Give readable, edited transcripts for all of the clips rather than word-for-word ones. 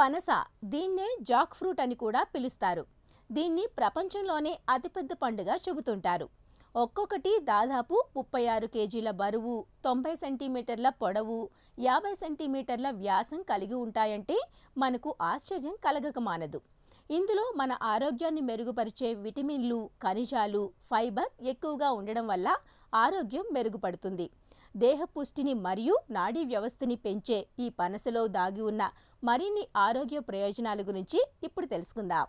పనస దీన్నే Jack fruit అని కూడా పిలుస్తారు. దీన్ని ప్రపంచంలోనే అతిపెద్ద పండుగా చెబుతుంటారు. ఒక్కొక్కటి దాదాపు 36 కేజీల బరువు, 90 సెంటీమీటర్ల పొడవు, 50 సెంటీమీటర్ల వ్యాసం కలిగి ఉంటాయంటే మనకు ఆశ్చర్యం కలగక మానదు. ఇందులో మన ఆరోగ్యాన్ని మెరుగుపరిచే విటమిన్లు, ఖనిజాలు, ఫైబర్ ఎక్కువగా ఉండడం వల్ల ఆరోగ్యం మెరుగుపడుతుంది. దేహ పుష్టిని మరియు నాడీ వ్యవస్థని పెంచే ఈ పనసలో దాగి ఉన్న మరిన్ని ఆరోగ్య ప్రయోజనాల గురించి ఇప్పుడు తెలుసుకుందాం.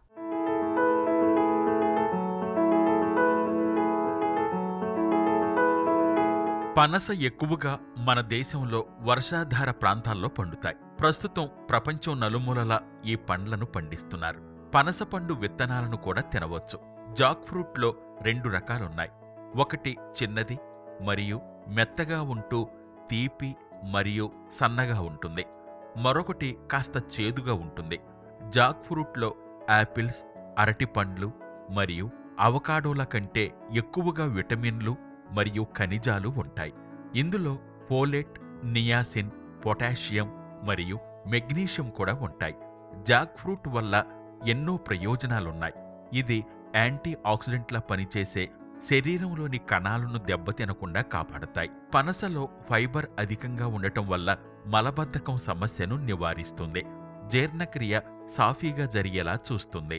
పనస ఎక్కువగా మన దేశంలో వర్షాధార ప్రాంతాల్లో పండుతాయి. ప్రస్తుతం ప్రపంచం నలుమూలలా ఈ పండ్లను పండిస్తున్నారు. పనస పండు విత్తనాలను కూడా తినవచ్చు. జాక్ ఫ్రూట్లో 2 రకాలున్నాయి. ఒకటి చిన్నది మరియు మెత్తగా ఉంటూ తీపి మరియు సన్నగా ఉంటుంది. మరొకటి కాస్త చేదుగా ఉంటుంది. జాక్ ఫ్రూట్లో యాపిల్స్, అరటి పండ్లు మరియు అవకాడోల కంటే ఎక్కువగా విటమిన్లు మరియు ఖనిజాలు ఉంటాయి. ఇందులో ఫోలేట్, నియాసిన్, పొటాషియం మరియు మెగ్నీషియం కూడా ఉంటాయి. జాక్ ఫ్రూట్ వల్ల ఎన్నో ప్రయోజనాలున్నాయి. ఇది యాంటీ ఆక్సిడెంట్లా పనిచేసే శరీరంలోని కణాలను దెబ్బతినకుండా కాపాడతాయి. పనసలో ఫైబర్ అధికంగా ఉండటం వల్ల మలబద్ధకం సమస్యను నివారిస్తుంది. జీర్ణక్రియ సాఫీగా జరిగేలా చూస్తుంది.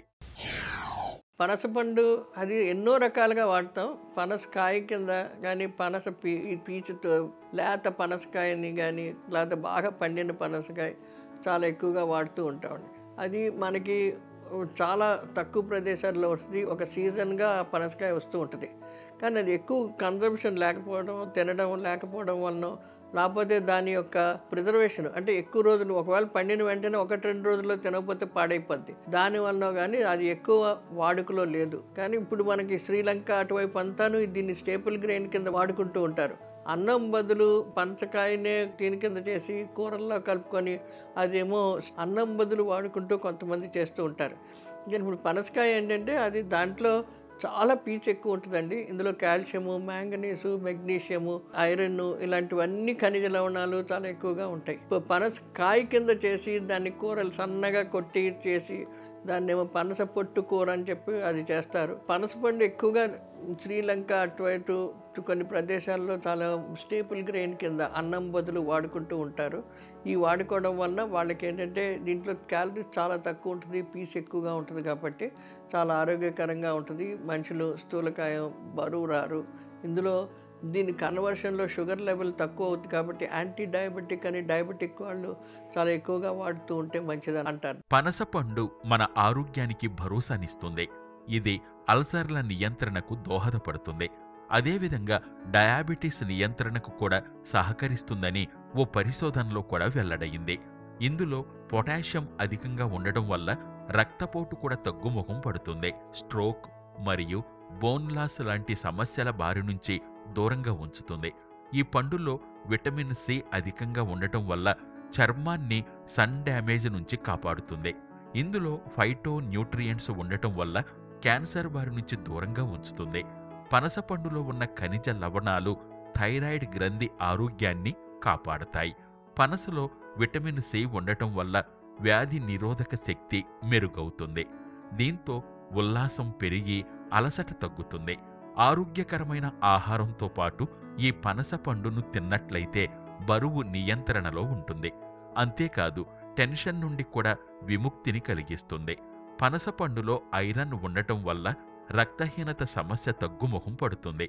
పనసపండు అది ఎన్నో రకాలుగా వాడతాం. పనసకాయ కింద కానీ పనస పీచుతో లేత పనసకాయని కానీ లేకపోతే బాగా పండిన పనసకాయ చాలా ఎక్కువగా వాడుతూ ఉంటామండి. అది మనకి చాలా తక్కువ ప్రదేశాల్లో వస్తుంది. ఒక సీజన్గా పనసకాయ వస్తూ ఉంటుంది. కానీ అది ఎక్కువ కన్జంప్షన్ లేకపోవడం, తినడం లేకపోవడం వలన, లేకపోతే దాని యొక్క ప్రిజర్వేషన్ అంటే ఎక్కువ రోజులు ఒకవేళ పండిన వెంటనే 1-2 రోజుల్లో తినకపోతే పాడైపోద్ది. దానివల్ల కానీ అది ఎక్కువ వాడుకలో లేదు. కానీ ఇప్పుడు మనకి శ్రీలంక అటువైపు అంతాను దీన్ని స్టేపుల్ గ్రెయిన్ కింద వాడుకుంటూ ఉంటారు. అన్నం బదులు పనసకాయనే దీని కింద చేసి కూరల్లో కలుపుకొని అదేమో అన్నం బదులు వాడుకుంటూ కొంతమంది చేస్తూ ఉంటారు. కానీ ఇప్పుడు పనసకాయ ఏంటంటే అది దాంట్లో చాలా పీచు ఎక్కువ ఉంటుందండి. ఇందులో కాల్షియము, మ్యాంగనీసు, మెగ్నీషియము, ఐరన్ ఇలాంటివన్నీ ఖనిజ లవణాలు చాలా ఎక్కువగా ఉంటాయి. ఇప్పుడు పనస కాయ కింద చేసి దాన్ని కూరలు సన్నగా కొట్టి చేసి దాన్ని ఏమో పనస పొట్టు కూర అని చెప్పి అది చేస్తారు. పనస పండు ఎక్కువగా శ్రీలంక అటువైపు కొన్ని ప్రదేశాల్లో చాలా స్టేపుల్ గ్రెయిన్ కింద అన్నం బదులు వాడుకుంటూ ఉంటారు. ఈ వాడుకోవడం వలన వాళ్ళకి ఏంటంటే దీంట్లో క్యాలరీస్ చాలా తక్కువ ఉంటుంది, పీస్ ఎక్కువగా ఉంటుంది కాబట్టి చాలా ఆరోగ్యకరంగా ఉంటుంది. మనుషులు స్థూలకాయం, బరువు రారు. ఇందులో దీని కన్వర్షన్లో షుగర్ లెవెల్ తక్కువ అవుతుంది కాబట్టి యాంటీ డయాబెటిక్ అని డయాబెటిక్ వాళ్ళు చాలా ఎక్కువగా వాడుతూ ఉంటే మంచిదని అంటారు. పనస పండు మన ఆరోగ్యానికి భరోసానిస్తుంది. ఇది అల్సర్ల నియంత్రణకు దోహదపడుతుంది. అదేవిధంగా డయాబెటీస్ నియంత్రణకు కూడా సహకరిస్తుందని ఓ పరిశోధనలో కూడా వెల్లడయింది. ఇందులో పొటాషియం అధికంగా ఉండడం వల్ల రక్తపోటు కూడా తగ్గుముఖం పడుతుంది. స్ట్రోక్ మరియు బోన్ లాస్ లాంటి సమస్యల బారి నుంచి దూరంగా ఉంచుతుంది. ఈ పండులో విటమిన్ సి అధికంగా ఉండటం వల్ల చర్మాన్ని సన్ డ్యామేజ్ నుంచి కాపాడుతుంది. ఇందులో ఫైటో న్యూట్రియంట్స్ ఉండటం వల్ల క్యాన్సర్ బారి నుంచి దూరంగా ఉంచుతుంది. పనస పండులో ఉన్న ఖనిజ లవణాలు థైరాయిడ్ గ్రంథి ఆరోగ్యాన్ని కాపాడతాయి. పనసలో విటమిన్ సి ఉండటం వల్ల వ్యాధి నిరోధక శక్తి మెరుగవుతుంది. దీంతో ఉల్లాసం పెరిగి అలసట తగ్గుతుంది. ఆరోగ్యకరమైన ఆహారంతో పాటు ఈ పనస పండును తిన్నట్లయితే బరువు నియంత్రణలో ఉంటుంది. అంతేకాదు టెన్షన్ నుండి కూడా విముక్తిని కలిగిస్తుంది. పనస పండులో ఐరన్ ఉండటం వల్ల రక్తహీనత సమస్య తగ్గుముఖం పడుతుంది.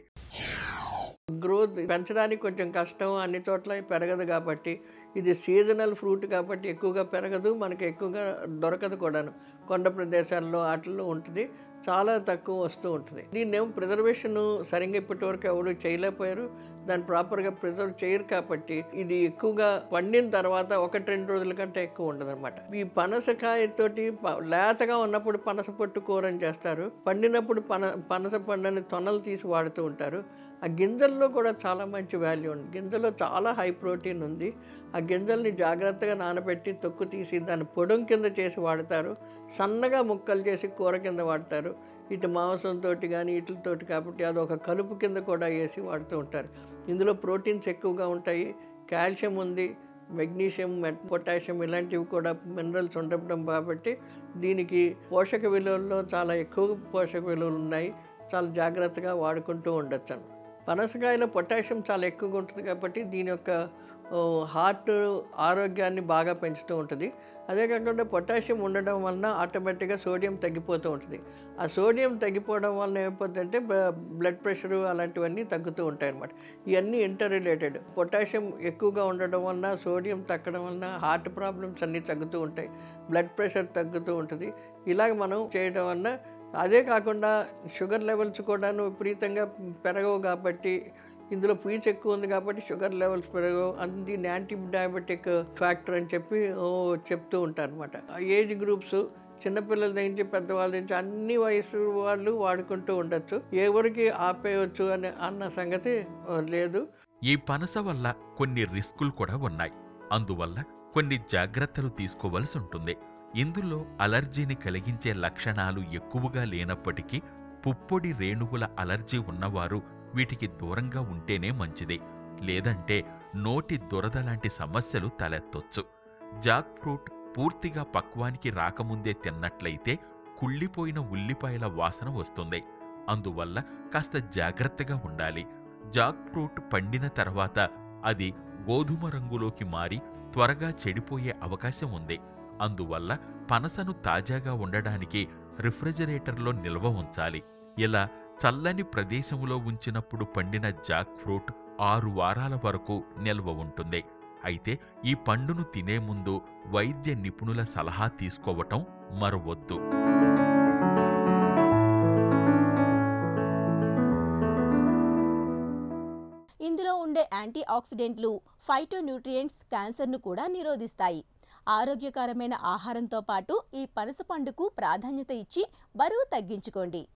గ్రోత్ పెంచడానికి కొంచెం కష్టం, అన్ని చోట్ల పెరగదు కాబట్టి ఇది సీజనల్ ఫ్రూట్ కాబట్టి ఎక్కువగా పెరగదు, మనకి ఎక్కువగా దొరకదు కూడాను. కొండ ప్రదేశాల్లో వాటిల్లో ఉంటుంది, చాలా తక్కువ వస్తూ ఉంటుంది. దీన్నేమో ప్రిజర్వేషన్ సరిగ్గా ఇప్పటివరకు ఎవరు చేయలేకపోయారు. దాన్ని ప్రాపర్గా ప్రిజర్వ్ చేయరు కాబట్టి ఇది ఎక్కువగా పండిన తర్వాత 1-2 రోజుల కంటే ఎక్కువ ఉండదు అనమాట. ఈ పనసకాయతోటి లేతగా ఉన్నప్పుడు పనస పొట్టు కూరని చేస్తారు. పండినప్పుడు పనస పండుని తొనలు తీసి వాడుతూ ఉంటారు. ఆ గింజల్లో కూడా చాలా మంచి వాల్యూ ఉంది. గింజల్లో చాలా హై ప్రోటీన్ ఉంది. ఆ గింజల్ని జాగ్రత్తగా నానబెట్టి తొక్కు తీసి దాన్ని పొడం కింద చేసి వాడతారు. సన్నగా ముక్కలు చేసి కూర కింద వాడతారు. ఇటు మాంసంతో కానీ వీటితోటి కాబట్టి అదొక కలుపు కింద కూడా వేసి వాడుతూ ఉంటారు. ఇందులో ప్రోటీన్స్ ఎక్కువగా ఉంటాయి, కాల్షియం ఉంది, మెగ్నీషియం, పొటాషియం ఇలాంటివి కూడా మినరల్స్ ఉండడం కాబట్టి దీనికి పోషక విలువల్లో చాలా ఎక్కువ పోషక విలువలు ఉన్నాయి. చాలా జాగ్రత్తగా వాడుకుంటూ ఉండొచ్చు. పనసకాయలో పొటాషియం చాలా ఎక్కువగా ఉంటుంది కాబట్టి దీని యొక్క హార్ట్ ఆరోగ్యాన్ని బాగా పెంచుతూ ఉంటుంది. అదే కాకుండా పొటాషియం ఉండడం వలన ఆటోమేటిక్గా సోడియం తగ్గిపోతూ ఉంటుంది. ఆ సోడియం తగ్గిపోవడం వలన ఏమైపోతుందంటే బ్లడ్ ప్రెషరు అలాంటివన్నీ తగ్గుతూ ఉంటాయి అన్నమాట. ఇవన్నీ ఇంటర్ రిలేటెడ్. పొటాషియం ఎక్కువగా ఉండడం వలన, సోడియం తగ్గడం వలన హార్ట్ ప్రాబ్లమ్స్ అన్నీ తగ్గుతూ ఉంటాయి, బ్లడ్ ప్రెషర్ తగ్గుతూ ఉంటుంది. ఇలాగ మనం చేయడం వలన, అదే కాకుండా షుగర్ లెవెల్స్ కూడాను విపరీతంగా పెరగవు కాబట్టి, ఇందులో పీచు ఎక్కువ ఉంది కాబట్టి షుగర్ లెవెల్స్ పెరగవు. దీన్ని యాంటీ డయాబెటిక్ ఫ్యాక్టర్ అని చెప్పి చెప్తూ ఉంటారు అనమాట. ఏజ్ గ్రూప్స్ చిన్నపిల్లల దగ్గర నుంచి పెద్దవాళ్ళ నుంచి అన్ని వయసు వాళ్ళు వాడుకుంటూ ఉండొచ్చు. ఎవరికి ఆపేయవచ్చు అన్న సంగతి లేదు. ఈ పనస వల్ల కొన్ని రిస్కులు కూడా ఉన్నాయి. అందువల్ల కొన్ని జాగ్రత్తలు తీసుకోవలసి ఉంటుంది. ఇందులో అలర్జీని కలిగించే లక్షణాలు ఎక్కువగా లేనప్పటికీ పుప్పొడి రేణువుల అలర్జీ ఉన్నవారు వీటికి దూరంగా ఉంటేనే మంచిది. లేదంటే నోటి దురద లాంటి సమస్యలు తలెత్తొచ్చు. జాక్ ఫ్రూట్ పూర్తిగా పక్వానికి రాకముందే తిన్నట్లయితే కుళ్ళిపోయిన ఉల్లిపాయల వాసన వస్తుంది. అందువల్ల కాస్త జాగ్రత్తగా ఉండాలి. జాక్ ఫ్రూట్ పండిన తర్వాత అది గోధుమ రంగులోకి మారి త్వరగా చెడిపోయే అవకాశం ఉంది. అందువల్ల పనసను తాజాగా ఉండడానికి రిఫ్రిజిరేటర్లో నిల్వ ఉంచాలి. ఇలా చల్లని ప్రదేశంలో ఉంచినప్పుడు పండిన జాక్ ఫ్రూట్ 6 వారాల వరకు నిల్వ ఉంటుంది. అయితే ఈ పండును తినే ముందు వైద్య నిపుణుల సలహా తీసుకోవటం మరవొద్దు. ఇందులో ఉండే యాంటీ ఆక్సిడెంట్లు, ఫైటోన్యూట్రియంట్స్ క్యాన్సర్ను కూడా నిరోధిస్తాయి. ఆరోగ్యకరమైన ఆహారంతో పాటు ఈ పనస పండుకు ప్రాధాన్యత ఇచ్చి బరువు తగ్గించుకోండి.